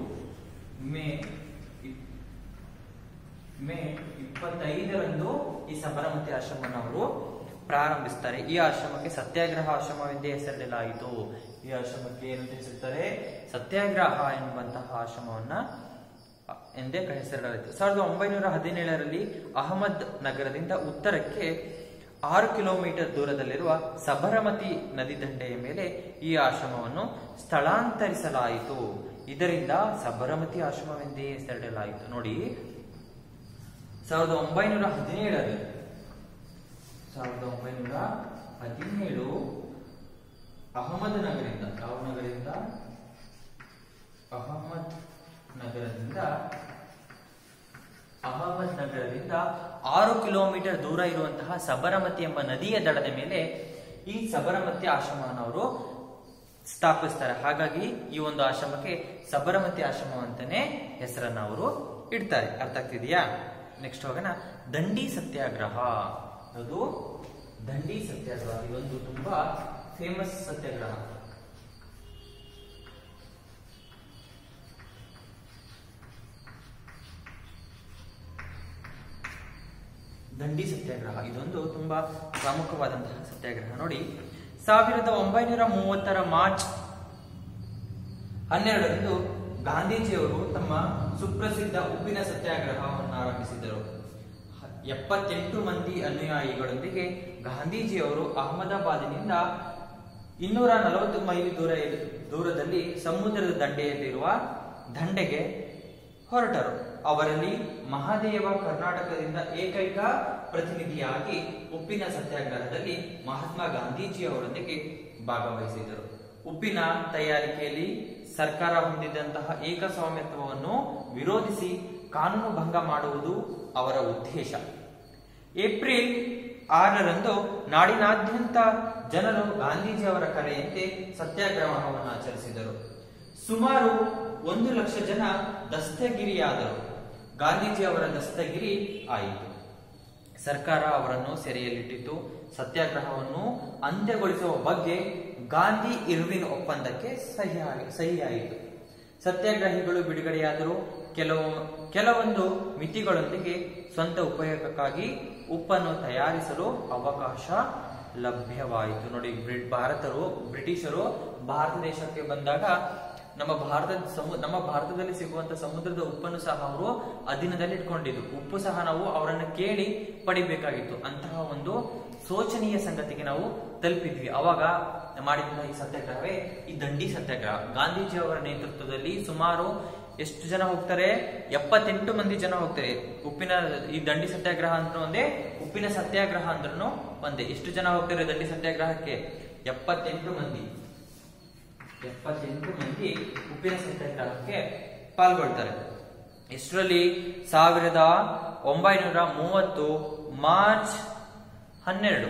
ಮೇ 25ರಂದು ಈ ಸಬರಮತಿ ಆಶ್ರಮವನ್ನು ಅವರು ಪ್ರಾರಂಭಿಸ್ತಾರೆ. ಈ ಆಶ್ರಮಕ್ಕೆ ಸತ್ಯಾಗ್ರಹ ಆಶ್ರಮವೆಂದೇ ಹೆಸರಿಡಲಾಯಿತು. ಈ ಆಶ್ರಮಕ್ಕೆ ಏನಂತ ಹೆಸರಿಡ್ತಾರೆ? ಸತ್ಯಾಗ್ರಹ ಎನ್ನುವಂತಹ ಆಶ್ರಮವನ್ನ ಎಂದೇ ಹೆಸರಿಡಲಾಯಿತು. 1917ರಲ್ಲಿ ಅಹಮದ್ ನಗರದಿಂದ ಉತ್ತರಕ್ಕೆ 6 ಕಿಲೋಮೀಟರ್ ದೂರದಲ್ಲಿರುವ ಸಬರಮತಿ ನದಿ ದಂಡೆಯ ಮೇಲೆ ಈ ಆಶ್ರಮವನ್ನು ಸ್ಥಳಾಂತರಿಸಲಾಯಿತು. ಇದರಿಂದ ಸಬರಮತಿ ಆಶ್ರಮವೆಂದೇ ಹೆಸರಿಡಲಾಯಿತು. ನೋಡಿ, 1917 ಅಹಮದ್ ನಗರದಿಂದ ಅಹಮದ್ ನಗರದಿಂದ 6 ಕಿಲೋಮೀಟರ್ ದೂರ ಇರುವಂತಹ ಸಬರಮತಿ ಎಂಬ ನದಿಯ ದಡದ ಮೇಲೆ ಈ ಸಬರಮತಿ ಆಶ್ರಮವನ್ನು ಅವರು ಸ್ಥಾಪಿಸ್ತಾರೆ. ಹಾಗಾಗಿ ಈ ಒಂದು ಆಶ್ರಮಕ್ಕೆ ಸಬರಮತಿ ಆಶ್ರಮ ಅಂತಾನೆ ಹೆಸರನ್ನ ಅವರು ಇಡ್ತಾರೆ. ಅರ್ಥ ಆಗ್ತಿದೆಯಾ? ನೆಕ್ಸ್ಟ್ ಹೋಗೋಣ. ದಂಡಿ ಸತ್ಯಾಗ್ರಹ. ಅದು ದಂಡಿ ಸತ್ಯಾಗ್ರಹ. ಇದೊಂದು ತುಂಬಾ ಫೇಮಸ್ ಸತ್ಯಾಗ್ರಹ. ದಂಡಿ ಸತ್ಯಾಗ್ರಹ ಇದೊಂದು ತುಂಬಾ ಪ್ರಮುಖವಾದಂತಹ ಸತ್ಯಾಗ್ರಹ. ನೋಡಿ, 1930 ಮಾರ್ಚ್ 12ರಂದು ಗಾಂಧೀಜಿಯವರು ತಮ್ಮ ಸುಪ್ರಸಿದ್ಧ ಉಪ್ಪಿನ ಸತ್ಯಾಗ್ರಹವನ್ನು ಆರಂಭಿಸಿದರು. 78 ಮಂದಿ ಅನುಯಾಯಿಗಳೊಂದಿಗೆ ಗಾಂಧೀಜಿಯವರು ಅಹಮದಾಬಾದಿನಿಂದ 240 ಮೈಲಿ ದೂರದಲ್ಲಿ ಸಮುದ್ರದ ದಂಡೆಯಲ್ಲಿರುವ ದಂಡೆಗೆ ಹೊರಟರು. ಅವರಲ್ಲಿ ಮಹಾದೇವ ಕರ್ನಾಟಕದಿಂದ ಏಕೈಕ ಪ್ರತಿನಿಧಿಯಾಗಿ ಉಪ್ಪಿನ ಸತ್ಯಾಗ್ರಹದಲ್ಲಿ ಮಹಾತ್ಮ ಗಾಂಧೀಜಿಯವರೊಂದಿಗೆ ಭಾಗವಹಿಸಿದರು. ಉಪ್ಪಿನ ತಯಾರಿಕೆಯಲ್ಲಿ ಸರ್ಕಾರ ಹೊಂದಿದ್ದಂತಹ ಏಕಸ್ವಾಮ್ಯತ್ವವನ್ನು ವಿರೋಧಿಸಿ ಕಾನೂನು ಭಂಗ ಮಾಡುವುದು ಅವರ ಉದ್ದೇಶ. ಏಪ್ರಿಲ್ 6ರಂದು ನಾಡಿನಾದ್ಯಂತ ಜನರು ಗಾಂಧೀಜಿಯವರ ಕರೆಯಂತೆ ಸತ್ಯಾಗ್ರಹವನ್ನು ಆಚರಿಸಿದರು. ಸುಮಾರು 1 ಲಕ್ಷ ಜನ ದಸ್ತಗಿರಿಯಾದರು. ಗಾಂಧೀಜಿಯವರ ದಸ್ತಗಿರಿ ಆಯಿತು. ಸರ್ಕಾರ ಅವರನ್ನು ಸೆರೆಯಲ್ಲಿಟ್ಟಿತು. ಸತ್ಯಾಗ್ರಹವನ್ನು ಅಂತ್ಯಗೊಳಿಸುವ ಬಗ್ಗೆ ಗಾಂಧಿ ಇರ್ವಿನ್ ಒಪ್ಪಂದಕ್ಕೆ ಸಹಿಯಾಯಿತು. ಸತ್ಯಾಗ್ರಹಿಗಳು ಬಿಡುಗಡೆಯಾದರು. ಕೆಲವೊಂದು ಮಿತಿಗಳೊಂದಿಗೆ ಸ್ವಂತ ಉಪಯೋಗಕ್ಕಾಗಿ ಉಪ್ಪನ್ನು ತಯಾರಿಸಲು ಅವಕಾಶ ಲಭ್ಯವಾಯಿತು. ನೋಡಿ, ಬ್ರಿಟಿಷರು ಭಾರತ ದೇಶಕ್ಕೆ ಬಂದಾಗ ನಮ್ಮ ಭಾರತದಲ್ಲಿ ಸಿಗುವಂತ ಸಮುದ್ರದ ಉಪ್ಪನ್ನು ಸಹ ಅವರು ಅಧೀನದಲ್ಲಿ ಇಟ್ಕೊಂಡಿದ್ರು. ಉಪ್ಪು ಸಹ ನಾವು ಅವರನ್ನು ಕೇಳಿ ಪಡಿಬೇಕಾಗಿತ್ತು. ಅಂತಹ ಒಂದು ಶೋಚನೀಯ ಸಂಗತಿಗೆ ನಾವು ತಲುಪಿದ್ವಿ. ಅವಾಗ ಮಾಡಿದಂತಹ ಈ ಸತ್ಯಾಗ್ರಹವೇ ಈ ದಂಡಿ ಸತ್ಯಾಗ್ರಹ. ಗಾಂಧೀಜಿ ಅವರ ನೇತೃತ್ವದಲ್ಲಿ ಸುಮಾರು ಎಷ್ಟು ಜನ ಹೋಗ್ತಾರೆ? 78 ಮಂದಿ ಜನ ಹೋಗ್ತಾರೆ. ಈ ದಂಡಿ ಸತ್ಯಾಗ್ರಹ ಅಂದ್ರೂ ಒಂದೇ, ಉಪ್ಪಿನ ಸತ್ಯಾಗ್ರಹ ಅಂದ್ರೂ ಒಂದೇ. ಎಷ್ಟು ಜನ ಹೋಗ್ತಾರೆ ದಂಡಿ ಸತ್ಯಾಗ್ರಹಕ್ಕೆ? 78 ಮಂದಿ ಉಪ್ಪಿನ ಸತ್ಯಾಗ್ರಹಕ್ಕೆ ಪಾಲ್ಗೊಳ್ತಾರೆ. ಇಷ್ಟರಲ್ಲಿ 1930 ಮಾರ್ಚ್ 12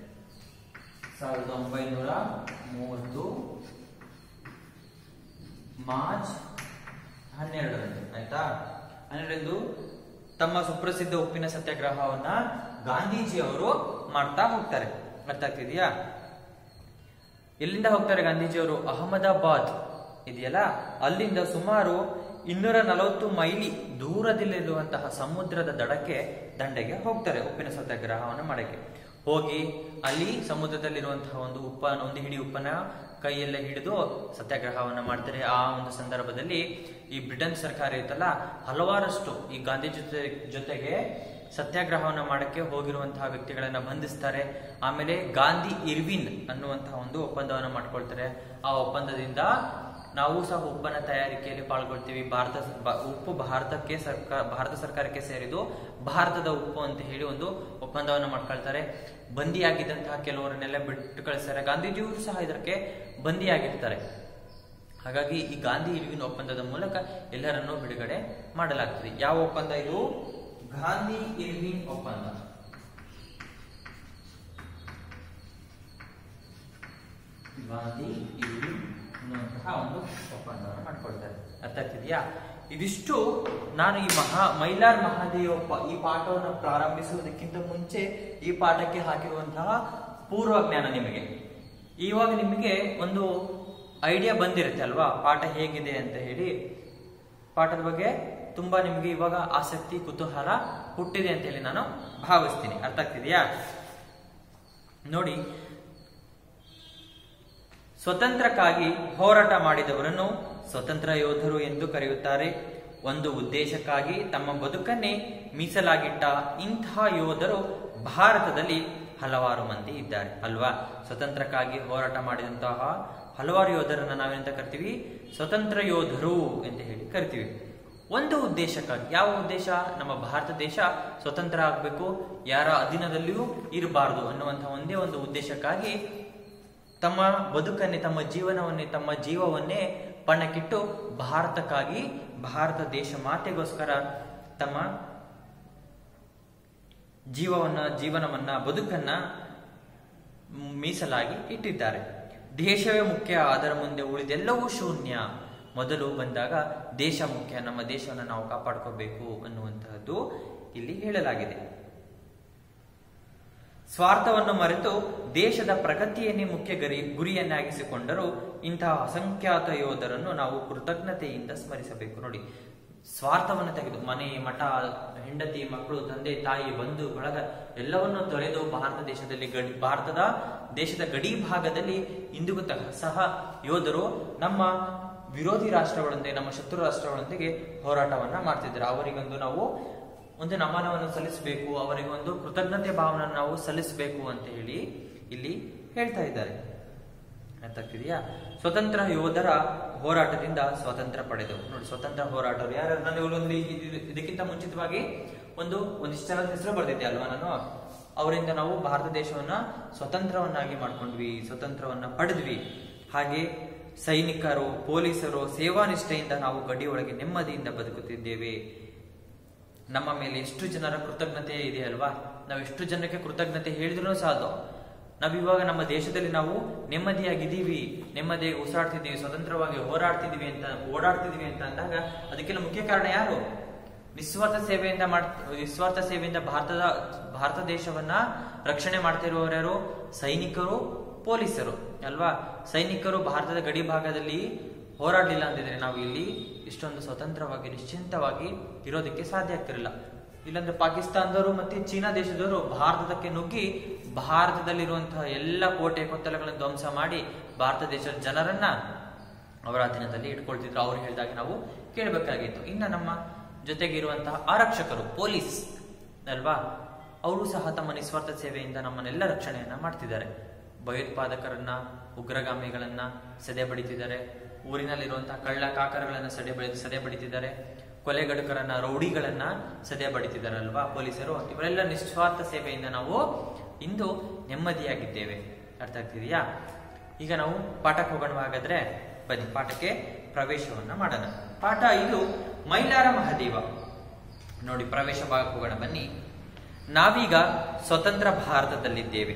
ಮಾರ್ಚ್ 12ರಂದು ಆಯ್ತಾ, 12ರಂದು ತಮ್ಮ ಸುಪ್ರಸಿದ್ಧ ಉಪ್ಪಿನ ಸತ್ಯಾಗ್ರಹವನ್ನ ಗಾಂಧೀಜಿಯವರು ಮಾಡ್ತಾ ಹೋಗ್ತಾರೆ. ಅರ್ಥ ಆಗ್ತಿದೆಯಾ? ಎಲ್ಲಿಂದ ಹೋಗ್ತಾರೆ ಗಾಂಧೀಜಿಯವರು? ಅಹಮದಾಬಾದ್ ಇದೆಯಲ್ಲ, ಅಲ್ಲಿಂದ ಸುಮಾರು 240 ಮೈಲಿ ದೂರದಲ್ಲಿರುವಂತಹ ಸಮುದ್ರದ ದಂಡೆಗೆ ಹೋಗ್ತಾರೆ ಉಪ್ಪಿನ ಸತ್ಯಾಗ್ರಹವನ್ನು ಮಾಡಕ್ಕೆ. ಹೋಗಿ ಅಲ್ಲಿ ಸಮುದ್ರದಲ್ಲಿರುವಂತಹ ಒಂದು ಹಿಡಿ ಉಪ್ಪನ್ನ ಕೈಯಲ್ಲೇ ಹಿಡಿದು ಸತ್ಯಾಗ್ರಹವನ್ನ ಮಾಡ್ತಾರೆ. ಆ ಒಂದು ಸಂದರ್ಭದಲ್ಲಿ ಈ ಬ್ರಿಟನ್ ಸರ್ಕಾರ ಇತ್ತಲ್ಲ, ಹಲವಾರಷ್ಟು ಈ ಗಾಂಧೀಜಿ ಜೊತೆಗೆ ಸತ್ಯಾಗ್ರಹವನ್ನ ಮಾಡಕ್ಕೆ ಹೋಗಿರುವಂತಹ ವ್ಯಕ್ತಿಗಳನ್ನ ಬಂಧಿಸ್ತಾರೆ. ಆಮೇಲೆ ಗಾಂಧಿ ಇರ್ವಿನ್ ಅನ್ನುವಂತಹ ಒಂದು ಒಪ್ಪಂದವನ್ನ ಮಾಡ್ಕೊಳ್ತಾರೆ. ಆ ಒಪ್ಪಂದದಿಂದ ನಾವು ಸಹ ಉಪ್ಪನ್ನ ತಯಾರಿಕೆಯಲ್ಲಿ ಪಾಲ್ಗೊಳ್ತೀವಿ. ಉಪ್ಪು ಭಾರತ ಸರ್ಕಾರಕ್ಕೆ ಸೇರಿದು ಭಾರತದ ಉಪ್ಪು ಅಂತ ಹೇಳಿ ಒಂದು ಒಪ್ಪಂದವನ್ನು ಮಾಡ್ಕೊಳ್ತಾರೆ. ಬಂದಿಯಾಗಿದ್ದಂತಹ ಕೆಲವರನ್ನೆಲ್ಲ ಬಿಟ್ಟು ಕಳಿಸ್ತಾರೆ. ಗಾಂಧೀಜಿಯವರು ಸಹ ಇದಕ್ಕೆ ಬಂದಿಯಾಗಿರ್ತಾರೆ. ಹಾಗಾಗಿ ಈ ಗಾಂಧಿ ಇರ್ವಿನ್ ಒಪ್ಪಂದದ ಮೂಲಕ ಎಲ್ಲರನ್ನೂ ಬಿಡುಗಡೆ ಮಾಡಲಾಗ್ತದೆ. ಯಾವ ಒಪ್ಪಂದ ಇದು? ಗಾಂಧಿ ಇರ್ವಿನ್ ಒಪ್ಪಂದ. ಗಾಂಧಿ ಇರ್ವಿನ್ ಅನ್ನುವಂತಹ ಒಂದು ಒಪ್ಪಂದವನ್ನು ಮಾಡ್ಕೊಳ್ತಾರೆ. ಅರ್ಥ ಆಗ್ತಿದೆಯಾ? ಇದಿಷ್ಟು ನಾನು ಈ ಮೈಲಾರ್ ಮಹಾದೇವಪ್ಪ ಈ ಪಾಠವನ್ನು ಪ್ರಾರಂಭಿಸುವುದಕ್ಕಿಂತ ಮುಂಚೆ ಈ ಪಾಠಕ್ಕೆ ಹಾಕಿರುವಂತಹ ಪೂರ್ವ ಜ್ಞಾನ ನಿಮಗೆ. ಇವಾಗ ನಿಮಗೆ ಒಂದು ಐಡಿಯಾ ಬಂದಿರುತ್ತೆ ಅಲ್ವಾ ಪಾಠ ಹೇಗಿದೆ ಅಂತ ಹೇಳಿ. ಪಾಠದ ಬಗ್ಗೆ ತುಂಬಾ ನಿಮ್ಗೆ ಇವಾಗ ಆಸಕ್ತಿ ಕುತೂಹಲ ಹುಟ್ಟಿದೆ ಅಂತ ಹೇಳಿ ನಾನು ಭಾವಿಸ್ತೀನಿ. ಅರ್ಥ ಆಗ್ತಿದೆಯಾ? ನೋಡಿ, ಸ್ವತಂತ್ರಕ್ಕಾಗಿ ಹೋರಾಟ ಮಾಡಿದವರನ್ನು ಸ್ವತಂತ್ರ ಯೋಧರು ಎಂದು ಕರೆಯುತ್ತಾರೆ. ಒಂದು ಉದ್ದೇಶಕ್ಕಾಗಿ ತಮ್ಮ ಬದುಕನ್ನೇ ಮೀಸಲಾಗಿಟ್ಟ ಇಂತಹ ಯೋಧರು ಭಾರತದಲ್ಲಿ ಹಲವಾರು ಮಂದಿ ಇದ್ದಾರೆ ಅಲ್ವಾ. ಸ್ವತಂತ್ರಕ್ಕಾಗಿ ಹೋರಾಟ ಮಾಡಿದಂತಹ ಹಲವಾರು ಯೋಧರನ್ನ ನಾವೇನಂತ ಕರಿತೀವಿ? ಸ್ವತಂತ್ರ ಯೋಧರು ಅಂತ ಹೇಳಿ ಕರಿತೀವಿ. ಒಂದು ಉದ್ದೇಶಕ್ಕಾಗಿ, ಯಾವ ಉದ್ದೇಶ? ನಮ್ಮ ಭಾರತ ದೇಶ ಸ್ವತಂತ್ರ ಆಗಬೇಕು, ಯಾರ ಅಧೀನದಲ್ಲಿಯೂ ಇರಬಾರದು ಅನ್ನುವಂತಹ ಒಂದೇ ಒಂದು ಉದ್ದೇಶಕ್ಕಾಗಿ ತಮ್ಮ ಬದುಕನ್ನೇ, ತಮ್ಮ ಜೀವನವನ್ನೇ, ತಮ್ಮ ಜೀವವನ್ನೇ ಪಣಕ್ಕಿಟ್ಟು ಭಾರತಕ್ಕಾಗಿ, ಭಾರತ ದೇಶ ಮಾತೆಗೋಸ್ಕರ ತಮ್ಮ ಜೀವನವನ್ನ ಬದುಕನ್ನ ಮೀಸಲಾಗಿ ಇಟ್ಟಿದ್ದಾರೆ. ದೇಶವೇ ಮುಖ್ಯ, ಅದರ ಮುಂದೆ ಉಳಿದೆಲ್ಲವೂ ಶೂನ್ಯ. ಮೊದಲು ಬಂದಾಗ ದೇಶ ಮುಖ್ಯ, ನಮ್ಮ ದೇಶವನ್ನು ನಾವು ಕಾಪಾಡ್ಕೋಬೇಕು ಅನ್ನುವಂತಹದ್ದು ಇಲ್ಲಿ ಹೇಳಲಾಗಿದೆ. ಸ್ವಾರ್ಥವನ್ನು ಮರೆತು ದೇಶದ ಪ್ರಗತಿಯನ್ನೇ ಮುಖ್ಯ ಗುರಿಯನ್ನಾಗಿಸಿಕೊಂಡರೂ ಇಂತಹ ಅಸಂಖ್ಯಾತ ಯೋಧರನ್ನು ನಾವು ಕೃತಜ್ಞತೆಯಿಂದ ಸ್ಮರಿಸಬೇಕು. ನೋಡಿ, ಸ್ವಾರ್ಥವನ್ನು ತೆಗೆದು ಮನೆ, ಮಠ, ಹೆಂಡತಿ, ಮಕ್ಕಳು, ತಂದೆ, ತಾಯಿ, ಬಂಧು ಬಳಗ ಎಲ್ಲವನ್ನೂ ತೊರೆದು ಭಾರತ ದೇಶದ ಗಡಿ ಭಾಗದಲ್ಲಿ ಇಂದಿಗೂ ಸಹ ಯೋಧರು ನಮ್ಮ ವಿರೋಧಿ ರಾಷ್ಟ್ರಗಳೊಂದಿಗೆ, ನಮ್ಮ ಶತ್ರು ರಾಷ್ಟ್ರಗಳೊಂದಿಗೆ ಹೋರಾಟವನ್ನ ಮಾಡ್ತಿದ್ದಾರೆ. ಅವರಿಗೊಂದು ನಾವು ಒಂದು ನಮನವನ್ನು ಸಲ್ಲಿಸಬೇಕು, ಅವರಿಗೆ ಒಂದು ಕೃತಜ್ಞತೆ ಭಾವನೆಯನ್ನು ನಾವು ಸಲ್ಲಿಸಬೇಕು ಅಂತ ಹೇಳಿ ಇಲ್ಲಿ ಹೇಳ್ತಾ ಇದ್ದಾರೆ. ಅರ್ಥ ಆಗ್ತಿದೆಯಾ? ಸ್ವತಂತ್ರ ಯೋಧರ ಹೋರಾಟದಿಂದ ಸ್ವಾತಂತ್ರ್ಯ ಪಡೆದವು. ನೋಡಿ, ಸ್ವತಂತ್ರ ಹೋರಾಟರು ಯಾರು? ನಾನು ಇದಕ್ಕಿಂತ ಮುಂಚಿತವಾಗಿ ಒಂದಿಷ್ಟು ಜನ ಹೆಸರು ಬರ್ದಿದ್ದೆ ಅಲ್ವಾ ನಾನು. ಅವರಿಂದ ನಾವು ಭಾರತ ದೇಶವನ್ನ ಸ್ವತಂತ್ರವನ್ನಾಗಿ ಮಾಡ್ಕೊಂಡ್ವಿ, ಸ್ವತಂತ್ರವನ್ನ ಪಡೆದ್ವಿ. ಹಾಗೆ ಸೈನಿಕರು, ಪೊಲೀಸರು ಸೇವಾ ನಿಷ್ಠೆಯಿಂದ ನಾವು ಗಡಿ ಒಳಗೆ ನೆಮ್ಮದಿಯಿಂದ ಬದುಕುತ್ತಿದ್ದೇವೆ. ನಮ್ಮ ಮೇಲೆ ಎಷ್ಟು ಜನರ ಕೃತಜ್ಞತೆ ಇದೆ ಅಲ್ವಾ. ನಾವು ಎಷ್ಟು ಜನಕ್ಕೆ ಕೃತಜ್ಞತೆ ಹೇಳಿದ್ರು ಸಾಧು. ನಾವಿವಾಗ ನಮ್ಮ ದೇಶದಲ್ಲಿ ನಾವು ನೆಮ್ಮದಿಯಾಗಿದ್ದೀವಿ, ನೆಮ್ಮದಿಯಾಗಿ ಉಸಿರಾಡ್ತಿದ್ದೀವಿ, ಸ್ವತಂತ್ರವಾಗಿ ಓಡಾಡ್ತಿದೀವಿ ಅಂತ ಅಂದಾಗ ಅದಕ್ಕೆಲ್ಲ ಮುಖ್ಯ ಕಾರಣ ಯಾರು? ನಿಸ್ವಾರ್ಥ ಸೇವೆಯಿಂದ ಭಾರತ ದೇಶವನ್ನ ರಕ್ಷಣೆ ಮಾಡ್ತಿರುವವರ್ಯಾರು? ಸೈನಿಕರು, ಪೊಲೀಸರು ಅಲ್ವಾ. ಸೈನಿಕರು ಭಾರತದ ಗಡಿ ಭಾಗದಲ್ಲಿ ಹೋರಾಡಲಿಲ್ಲ ಅಂದಿದ್ರೆ ನಾವು ಇಲ್ಲಿ ಇಷ್ಟೊಂದು ಸ್ವತಂತ್ರವಾಗಿ ನಿಶ್ಚಿಂತವಾಗಿ ಇರೋದಕ್ಕೆ ಸಾಧ್ಯ ಆಗ್ತಿರಲಿಲ್ಲ. ಇಲ್ಲಾಂದ್ರೆ ಪಾಕಿಸ್ತಾನದವರು ಮತ್ತೆ ಚೀನಾ ದೇಶದವರು ಭಾರತಕ್ಕೆ ನುಗ್ಗಿ ಭಾರತದಲ್ಲಿರುವಂತಹ ಎಲ್ಲ ಕೋಟೆ ಕೊತ್ತಲಗಳನ್ನು ಧ್ವಂಸ ಮಾಡಿ ಭಾರತ ದೇಶದ ಜನರನ್ನ ಅವರ ಅಧೀನದಲ್ಲಿ ಇಟ್ಕೊಳ್ತಿದ್ರು. ಅವ್ರು ಹೇಳಿದಾಗ ನಾವು ಕೇಳಬೇಕಾಗಿತ್ತು. ಇನ್ನು ನಮ್ಮ ಜೊತೆಗಿರುವಂತಹ ಆರಕ್ಷಕರು, ಪೊಲೀಸ್ ಅಲ್ವಾ, ಅವರು ಸಹ ತಮ್ಮ ನಿಸ್ವಾರ್ಥ ಸೇವೆಯಿಂದ ನಮ್ಮನ್ನೆಲ್ಲ ರಕ್ಷಣೆಯನ್ನ ಮಾಡ್ತಿದ್ದಾರೆ. ಭಯೋತ್ಪಾದಕರನ್ನ, ಉಗ್ರಗಾಮಿಗಳನ್ನ ಸದೆ ಬಡಿತಿದ್ದಾರೆ. ಊರಿನಲ್ಲಿರುವಂತಹ ಕಳ್ಳ ಕಾಕರಗಳನ್ನ ಸದೆ ಬಡಿತಿದ್ದಾರೆ. ಕೊಲೆಗಡುಕರನ್ನ, ರೌಡಿಗಳನ್ನ ಸದೆ ಬಡಿತಿದ್ದಾರೆ ಅಲ್ವಾ ಪೊಲೀಸರು. ಇವರೆಲ್ಲ ನಿಸ್ವಾರ್ಥ ಸೇವೆಯಿಂದ ನಾವು ಇಂದು ನೆಮ್ಮದಿಯಾಗಿದ್ದೇವೆ. ಅರ್ಥ ಆಗ್ತಿದೆಯಾ? ಈಗ ನಾವು ಪಾಠಕ್ಕೆ ಹೋಗೋಣ. ಹಾಗಾದ್ರೆ ಬನ್ನಿ ಪಾಠಕ್ಕೆ ಪ್ರವೇಶವನ್ನ ಮಾಡೋಣ. ಪಾಠ 5 ಮೈಲಾರ ಮಹದೇವ. ನೋಡಿ, ಪ್ರವೇಶ ಭಾಗಕ್ಕೆ ಹೋಗೋಣ ಬನ್ನಿ. ನಾವೀಗ ಸ್ವತಂತ್ರ ಭಾರತದಲ್ಲಿದ್ದೇವೆ.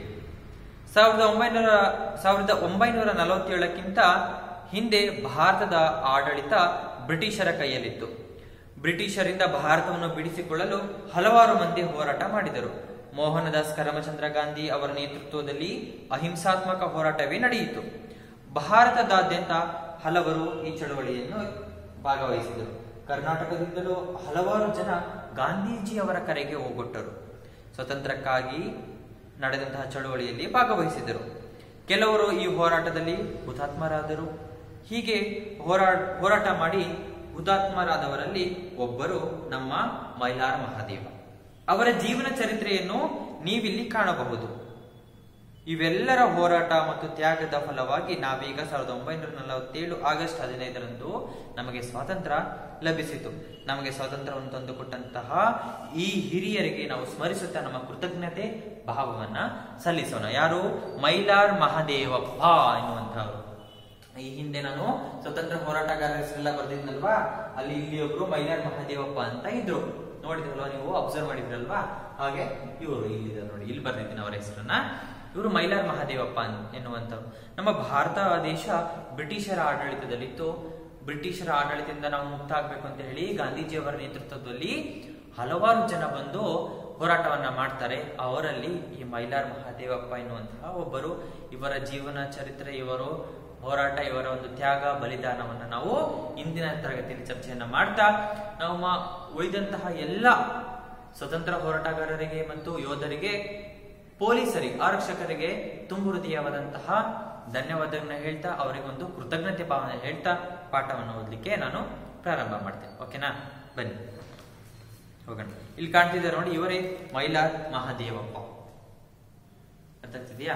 1947ಕ್ಕಿಂತ ಹಿಂದೆ ಭಾರತದ ಆಡಳಿತ ಬ್ರಿಟಿಷರ ಕೈಯಲ್ಲಿತ್ತು. ಬ್ರಿಟಿಷರಿಂದ ಭಾರತವನ್ನು ಬಿಡಿಸಿಕೊಳ್ಳಲು ಹಲವಾರು ಮಂದಿ ಹೋರಾಟ ಮಾಡಿದರು. ಮೋಹನದಾಸ್ ಕರಮಚಂದ್ರ ಗಾಂಧಿ ಅವರ ನೇತೃತ್ವದಲ್ಲಿ ಅಹಿಂಸಾತ್ಮಕ ಹೋರಾಟವೇ ನಡೆಯಿತು. ಭಾರತದಾದ್ಯಂತ ಹಲವರು ಈ ಚಳವಳಿಯನ್ನು ಭಾಗವಹಿಸಿದರು. ಕರ್ನಾಟಕದಿಂದಲೂ ಹಲವಾರು ಜನ ಗಾಂಧೀಜಿಯವರ ಕರೆಗೆ ಹೋಗೊಟ್ಟರು. ಸ್ವತಂತ್ರಕ್ಕಾಗಿ ನಡೆದಂತಹ ಚಳವಳಿಯಲ್ಲಿ ಭಾಗವಹಿಸಿದರು. ಕೆಲವರು ಈ ಹೋರಾಟದಲ್ಲಿ ಹುತಾತ್ಮರಾದರು. ಹೀಗೆ ಹೋರಾಟ ಮಾಡಿ ಹುತಾತ್ಮರಾದವರಲ್ಲಿ ಒಬ್ಬರು ನಮ್ಮ ಮೈಲಾರ ಮಹದೇವ. ಅವರ ಜೀವನ ಚರಿತ್ರೆಯನ್ನು ನೀವಿಲ್ಲಿ ಕಾಣಬಹುದು. ಇವೆಲ್ಲರ ಹೋರಾಟ ಮತ್ತು ತ್ಯಾಗದ ಫಲವಾಗಿ ನಾವೀಗ 1947 ಆಗಸ್ಟ್ 15ರಂದು ನಮಗೆ ಸ್ವಾತಂತ್ರ್ಯ ಲಭಿಸಿತು. ನಮಗೆ ಸ್ವಾತಂತ್ರ್ಯವನ್ನು ತಂದುಕೊಟ್ಟಂತಹ ಈ ಹಿರಿಯರಿಗೆ ನಾವು ಸ್ಮರಿಸುತ್ತಾ ನಮ್ಮ ಕೃತಜ್ಞತೆ ಭಾವವನ್ನ ಸಲ್ಲಿಸೋಣ. ಯಾರು? ಮೈಲಾರ್ ಮಹದೇವಪ್ಪ ಎನ್ನುವಂತಹವರು. ಈ ಹಿಂದೆ ನಾನು ಸ್ವತಂತ್ರ ಹೋರಾಟಗಾರರ ಹೆಸರೆಲ್ಲ ಬರ್ದಿದ್ನಲ್ವಾ, ಅಲ್ಲಿ ಇಲ್ಲಿ ಒಬ್ರು ಮೈಲಾರ್ ಮಹದೇವಪ್ಪ ಅಂತ ಇದ್ರು. ನೋಡಿದ್ರಲ್ವಾ ನೀವು, ಅಬ್ಸರ್ವ್ ಮಾಡಿದ್ರಲ್ವಾ? ಹಾಗೆ ಇವರು ಇಲ್ಲಿದ್ದಾರೆ ನೋಡಿ, ಇಲ್ಲಿ ಬರ್ದಿದ್ದೀನಿ ಅವರ ಹೆಸರನ್ನ. ಇವರು ಮೈಲಾರ್ ಮಹದೇವಪ್ಪ ಎನ್ನುವಂಥವ್ರು. ನಮ್ಮ ಭಾರತ ದೇಶ ಬ್ರಿಟಿಷರ ಆಡಳಿತದಲ್ಲಿತ್ತು. ಬ್ರಿಟಿಷರ ಆಡಳಿತದಿಂದ ನಾವು ಮುಕ್ತ ಆಗ್ಬೇಕು ಅಂತ ಹೇಳಿ ಗಾಂಧೀಜಿಯವರ ನೇತೃತ್ವದಲ್ಲಿ ಹಲವಾರು ಜನ ಬಂದು ಹೋರಾಟವನ್ನ ಮಾಡ್ತಾರೆ. ಅವರಲ್ಲಿ ಈ ಮೈಲಾರ್ ಮಹದೇವಪ್ಪ ಎನ್ನುವಂತಹ ಒಬ್ಬರು. ಇವರ ಜೀವನ ಚರಿತ್ರೆ, ಇವರು ಹೋರಾಟ, ಇವರ ಒಂದು ತ್ಯಾಗ ಬಲಿದಾನವನ್ನು ನಾವು ಇಂದಿನ ತರಗತಿಯಲ್ಲಿ ಚರ್ಚೆಯನ್ನ ಮಾಡ್ತಾ ನಾವು ಉಳಿದಂತಹ ಎಲ್ಲ ಸ್ವತಂತ್ರ ಹೋರಾಟಗಾರರಿಗೆ ಮತ್ತು ಯೋಧರಿಗೆ, ಪೊಲೀಸರಿಗೆ, ಆರಕ್ಷಕರಿಗೆ ತುಂಬು ಹೃದಯವಾದಂತಹ ಧನ್ಯವಾದಗಳನ್ನ ಹೇಳ್ತಾ, ಅವರಿಗೊಂದು ಕೃತಜ್ಞತೆ ಭಾವನೆ ಹೇಳ್ತಾ ಪಾಠವನ್ನು ಓದಲಿಕ್ಕೆ ನಾನು ಪ್ರಾರಂಭ ಮಾಡ್ತೇನೆ. ಓಕೆನಾ? ಬನ್ನಿ ಹೋಗೋಣ. ಇಲ್ಲಿ ಕಾಣ್ತಿದ್ದಾರೆ ನೋಡಿ, ಇವರೇ ಮೈಲಾರ್ ಮಹದೇವಪ್ಪ. ಅರ್ಥ ಆಗ್ತಿದೆಯಾ?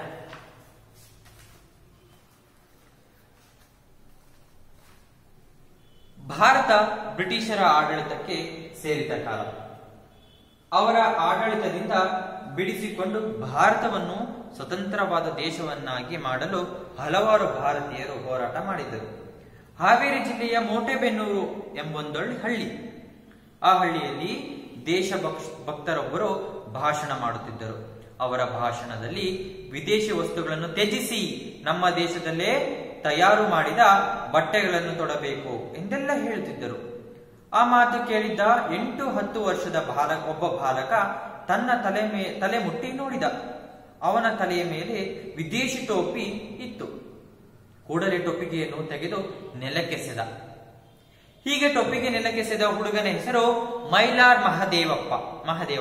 ಭಾರತ ಬ್ರಿಟಿಷರ ಆಡಳಿತಕ್ಕೆ ಸೇರಿದ ಕಾಲ. ಅವರ ಆಡಳಿತದಿಂದ ಬಿಡಿಸಿಕೊಂಡು ಭಾರತವನ್ನು ಸ್ವತಂತ್ರವಾದ ದೇಶವನ್ನಾಗಿ ಮಾಡಲು ಹಲವಾರು ಭಾರತೀಯರು ಹೋರಾಟ ಮಾಡಿದರು. ಹಾವೇರಿ ಜಿಲ್ಲೆಯ ಮೋಟೆಬೆನ್ನೂರು ಎಂಬೊಂದೊಳ್ಳೆ ಹಳ್ಳಿ. ಆ ಹಳ್ಳಿಯಲ್ಲಿ ದೇಶಭಕ್ತರೊಬ್ಬರು ಭಾಷಣ ಮಾಡುತ್ತಿದ್ದರು. ಅವರ ಭಾಷಣದಲ್ಲಿ ವಿದೇಶಿ ವಸ್ತುಗಳನ್ನು ತ್ಯಜಿಸಿ ನಮ್ಮ ದೇಶದಲ್ಲೇ ತಯಾರು ಮಾಡಿದ ಬಟ್ಟೆಗಳನ್ನು ತೊಡಬೇಕು ಎಂದೆಲ್ಲ ಹೇಳುತ್ತಿದ್ದರು. ಆ ಮಾತು ಕೇಳಿದ್ದ 8-10 ವರ್ಷದ ಒಬ್ಬ ಬಾಲಕ ತನ್ನ ತಲೆ ಮುಟ್ಟಿ ನೋಡಿದ. ಅವನ ತಲೆಯ ಮೇಲೆ ವಿದೇಶಿ ಟೋಪಿ ಇತ್ತು. ಕೂಡಲೇ ಟೊಪ್ಪಿಗೆಯನ್ನು ತೆಗೆದು ನೆಲಕ್ಕೆಸೆದ. ಹೀಗೆ ಟೊಪ್ಪಿಗೆ ನೆಲಕ್ಕೆಸೆದ ಹುಡುಗನ ಹೆಸರು ಮೈಲಾರ್ ಮಹದೇವ.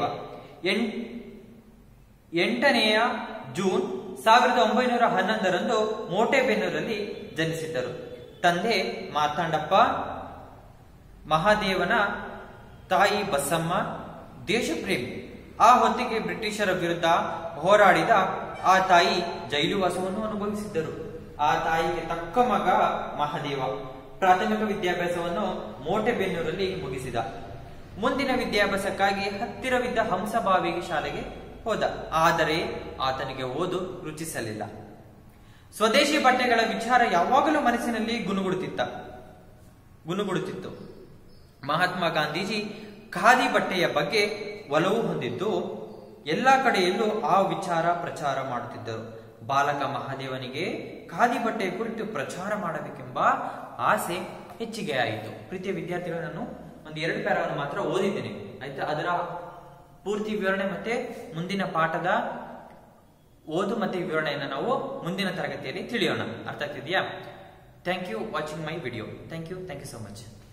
8ನೇ ಜೂನ್ 1911ರಂದು ಮೋಟೆಬೆನ್ನೂರಲ್ಲಿ ಜನಿಸಿದ್ದರು. ತಂದೆ ಮಾರ್ತಾಂಡಪ್ಪ, ಮಹಾದೇವನ ತಾಯಿ ಬಸಮ್ಮ ದೇಶಪ್ರೇಮಿ. ಆ ಹೊತ್ತಿಗೆ ಬ್ರಿಟಿಷರ ವಿರುದ್ಧ ಹೋರಾಡಿದ ಆ ತಾಯಿ ಜೈಲುವಾಸವನ್ನು ಅನುಭವಿಸಿದ್ದರು. ಆ ತಾಯಿಗೆ ತಕ್ಕ ಮಗ ಮಹಾದೇವ ಪ್ರಾಥಮಿಕ ವಿದ್ಯಾಭ್ಯಾಸವನ್ನು ಮೋಟೆಬೆನ್ನೂರಲ್ಲಿ ಮುಗಿಸಿದ. ಮುಂದಿನ ವಿದ್ಯಾಭ್ಯಾಸಕ್ಕಾಗಿ ಹತ್ತಿರವಿದ್ದ ಹಂಸಭಾವಿಗೆ ಶಾಲೆಗೆ ಹೋದ. ಆದರೆ ಆತನಿಗೆ ಓದು ರುಚಿಸಲಿಲ್ಲ. ಸ್ವದೇಶಿ ಬಟ್ಟೆಗಳ ವಿಚಾರ ಯಾವಾಗಲೂ ಮನಸ್ಸಿನಲ್ಲಿ ಗುನುಗುಡುತ್ತಿತ್ತು. ಮಹಾತ್ಮ ಗಾಂಧೀಜಿ ಖಾದಿ ಬಟ್ಟೆಯ ಬಗ್ಗೆ ಒಲವು ಹೊಂದಿದ್ದು ಎಲ್ಲಾ ಕಡೆಯಲ್ಲೂ ಆ ವಿಚಾರ ಪ್ರಚಾರ ಮಾಡುತ್ತಿದ್ದರು. ಬಾಲಕ ಮಹಾದೇವನಿಗೆ ಖಾದಿ ಬಟ್ಟೆಯ ಕುರಿತು ಪ್ರಚಾರ ಮಾಡಬೇಕೆಂಬ ಆಸೆ ಹೆಚ್ಚಿಗೆ ಆಯಿತು. ಪ್ರೀತಿಯ ವಿದ್ಯಾರ್ಥಿಗಳು, ನಾನು 1-2 ಪ್ಯಾರಾವನ್ನು ಮಾತ್ರ ಓದಿದ್ದೇನೆ, ಆಯ್ತಾ? ಅದರ ಪೂರ್ತಿ ವಿವರಣೆ ಮತ್ತೆ ಮುಂದಿನ ಪಾಠದ ಓದು ಮತ್ತೆ ವಿವರಣೆಯನ್ನು ನಾವು ಮುಂದಿನ ತರಗತಿಯಲ್ಲಿ ತಿಳಿಯೋಣ. ಅರ್ಥ ಆಗ್ತಿದೆಯಾ? Thank you watching my video. Thank you so much.